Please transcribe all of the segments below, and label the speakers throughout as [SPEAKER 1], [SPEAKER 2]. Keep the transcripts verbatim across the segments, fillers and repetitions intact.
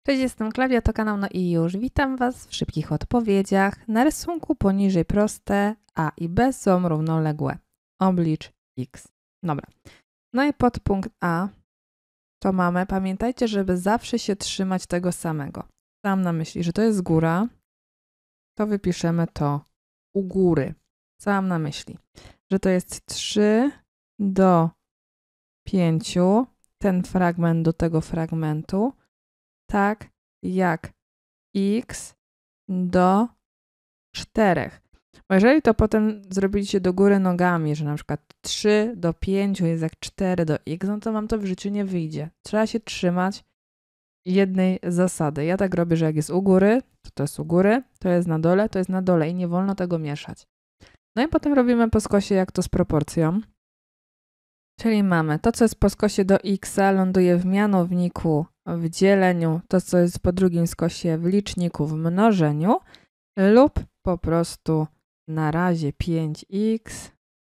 [SPEAKER 1] Cześć, jestem Klaudia, to kanał No i już. Witam Was w szybkich odpowiedziach. Na rysunku poniżej proste a i b są równoległe. Oblicz x. Dobra. No i podpunkt A to mamy, pamiętajcie, żeby zawsze się trzymać tego samego. Mam na myśli, że to jest góra, to wypiszemy to u góry. Co mam na myśli? Że to jest trzy do pięciu, ten fragment do tego fragmentu, tak jak x do czterech. Bo jeżeli to potem zrobiliście do góry nogami, że na przykład trzy do pięciu jest jak cztery do x, no to wam to w życiu nie wyjdzie. Trzeba się trzymać jednej zasady. Ja tak robię, że jak jest u góry, to to jest u góry, to jest na dole, to jest na dole i nie wolno tego mieszać. No i potem robimy po skosie jak to z proporcją. Czyli mamy to, co jest po skosie do x, ląduje w mianowniku w dzieleniu, to, co jest po drugim skosie w liczniku w mnożeniu lub po prostu na razie pięć x,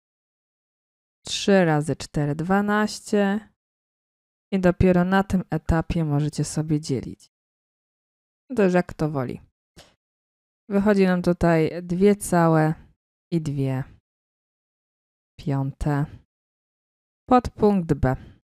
[SPEAKER 1] trzy razy cztery, dwanaście i dopiero na tym etapie możecie sobie dzielić. To już jak kto woli. Wychodzi nam tutaj dwie całe i dwie piąte. Podpunkt B.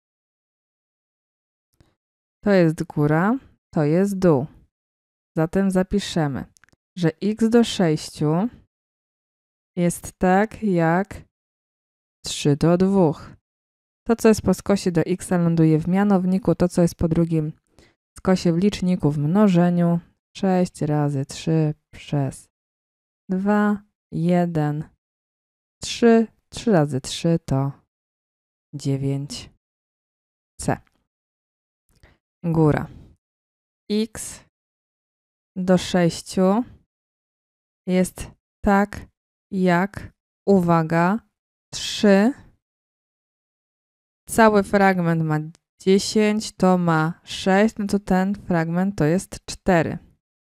[SPEAKER 1] To jest góra, to jest dół. Zatem zapiszemy, że x do sześciu jest tak jak trzy do dwóch. To, co jest po skosie do x, ląduje w mianowniku, to, co jest po drugim skosie w liczniku w mnożeniu. sześć razy trzy przez dwa, jeden, trzy. trzy razy trzy to dziewięć c. Góra. X do sześciu jest tak jak, uwaga, trzy. Cały fragment ma dziesięć, to ma sześć, no to ten fragment to jest cztery.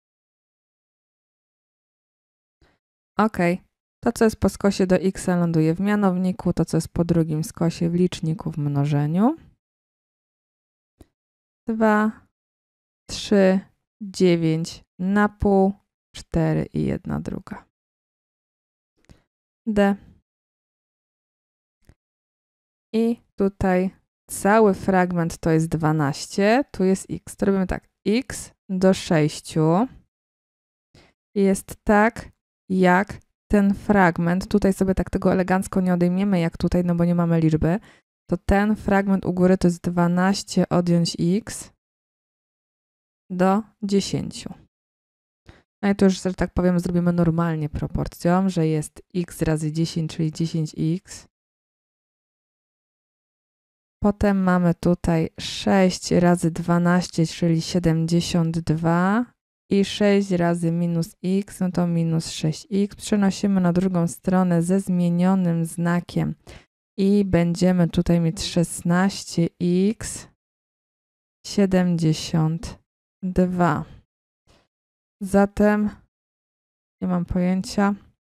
[SPEAKER 1] Ok. To, co jest po skosie do x, ląduje w mianowniku, to, co jest po drugim skosie w liczniku w mnożeniu. dwa, trzy, dziewięć na pół, cztery i jedna druga. D. I tutaj cały fragment to jest dwanaście, tu jest x. To robimy tak, x do sześciu jest tak jak ten fragment, tutaj sobie tak tego elegancko nie odejmiemy jak tutaj, no bo nie mamy liczby, to ten fragment u góry to jest dwanaście odjąć x do dziesięciu. No i to już, że tak powiem, zrobimy normalnie proporcją, że jest x razy dziesięć, czyli dziesięć x. Potem mamy tutaj sześć razy dwanaście, czyli siedemdziesiąt dwa i sześć razy minus x, no to minus sześć x. Przenosimy na drugą stronę ze zmienionym znakiem i będziemy tutaj mieć szesnaście x, siedemdziesiąt dwa. Zatem nie mam pojęcia.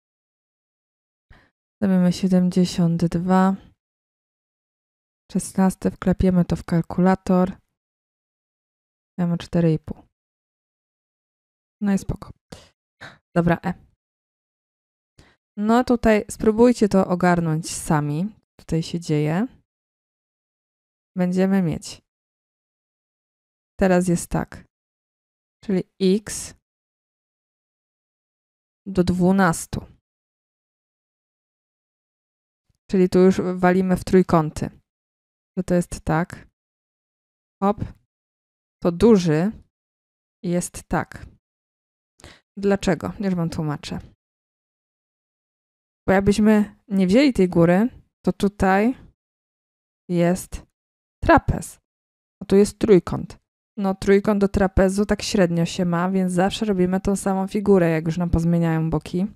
[SPEAKER 1] Zrobimy siedemdziesiąt dwa. szesnaście, wklepiemy to w kalkulator. Mamy cztery i pół. No i spoko. Dobra, E. No tutaj spróbujcie to ogarnąć sami. Tutaj się dzieje. Będziemy mieć. Teraz jest tak. Czyli x do dwunastu. Czyli tu już walimy w trójkąty. Że to jest tak. Hop. To duży jest tak. Dlaczego? Już wam tłumaczę. Bo jakbyśmy nie wzięli tej góry, to tutaj jest trapez. A tu jest trójkąt. No trójkąt do trapezu tak średnio się ma, więc zawsze robimy tą samą figurę, jak już nam pozmieniają boki.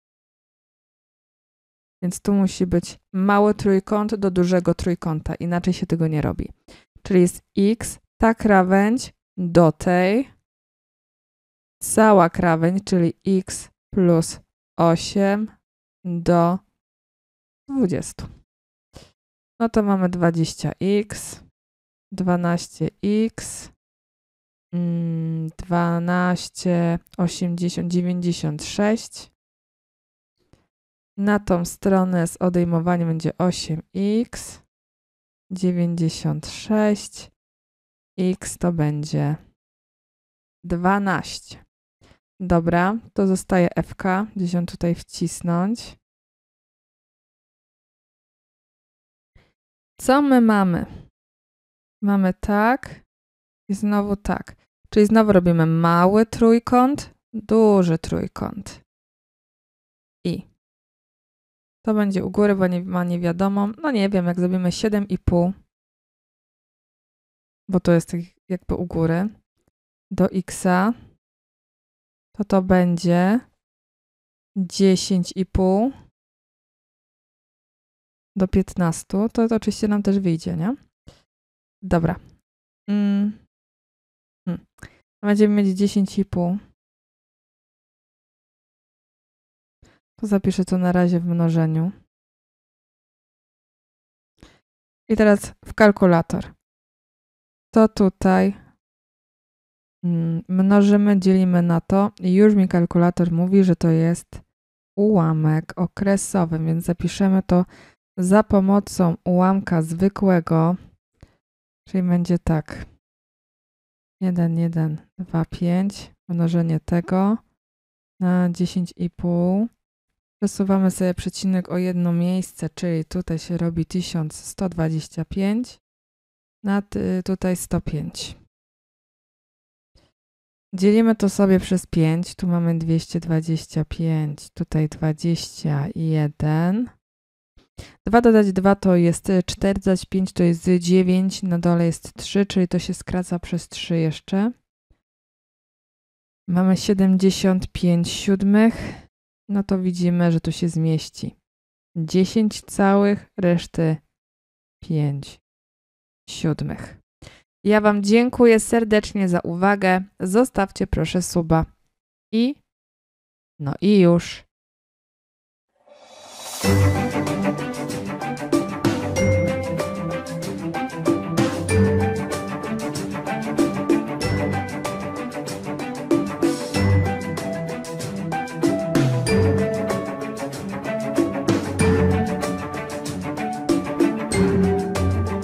[SPEAKER 1] Więc tu musi być mały trójkąt do dużego trójkąta, inaczej się tego nie robi. Czyli jest x, ta krawędź do tej, cała krawędź, czyli x plus osiem do dwudziestu. No to mamy dwadzieścia x, dwanaście x, dwanaście, osiemdziesiąt, dziewięćdziesiąt sześć. Na tą stronę z odejmowaniem będzie osiem x, dziewięćdziesiąt sześć, x to będzie dwanaście. Dobra, to zostaje F K, gdzieś ją tutaj wcisnąć. Co my mamy? Mamy tak i znowu tak. Czyli znowu robimy mały trójkąt, duży trójkąt. I to będzie u góry, bo nie ma niewiadomą. No nie wiem, jak zrobimy siedem i pół, bo to jest jakby u góry, do xa, to to będzie dziesięć i pół do piętnastu. To, to oczywiście nam też wyjdzie, nie? Dobra. Mm. Hmm. Będziemy mieć dziesięć i pół. To zapiszę to na razie w mnożeniu. I teraz w kalkulator. To tutaj mm, mnożymy, dzielimy na to i już mi kalkulator mówi, że to jest ułamek okresowy, więc zapiszemy to za pomocą ułamka zwykłego, czyli będzie tak. jeden, jeden, dwa, pięć, mnożenie tego na dziesięć i pół. Przesuwamy sobie przecinek o jedno miejsce, czyli tutaj się robi tysiąc sto dwadzieścia pięć, na tutaj sto pięć. Dzielimy to sobie przez pięć, tu mamy dwieście dwadzieścia pięć, tutaj dwadzieścia jeden. dwa dodać dwa to jest cztery, dodać pięć to jest dziewięć, na dole jest trzy, czyli to się skraca przez trzy jeszcze. Mamy siedemdziesiąt pięć siódmych, no to widzimy, że tu się zmieści. dziesięć całych, reszty pięć siódmych. Ja Wam dziękuję serdecznie za uwagę. Zostawcie proszę suba. I no i już.